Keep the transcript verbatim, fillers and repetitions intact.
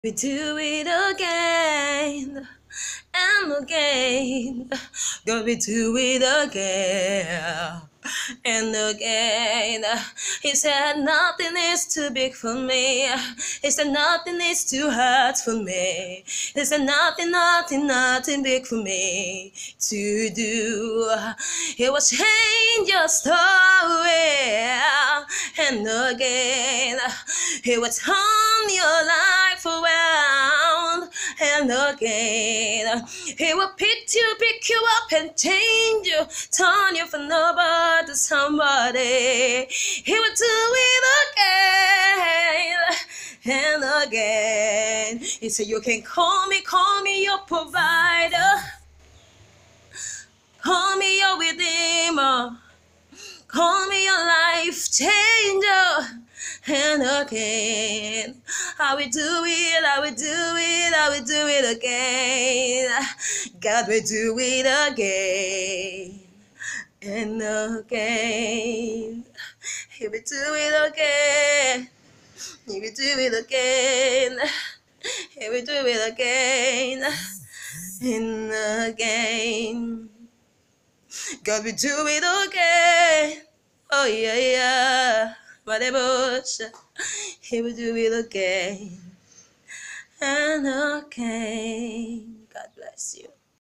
We do it again and again. God, we do it again and again. He said nothing is too big for me. He said nothing is too hard for me. He said nothing, nothing, nothing big for me to do. He will change your story and again. He will turn your life around and again. He will pick you, pick you up and change you, turn you from nobody to somebody. He will do it again and again. He said, you can call me, call me your provider, call me your redeemer, call me your life changer. And again, I will do it, I will do it, I will do it again. God will do it again and again. He will do it again. He will do it again. He will do it again and again. God will do it again. Oh yeah, yeah. Whatever. He will do it again and again. God bless you.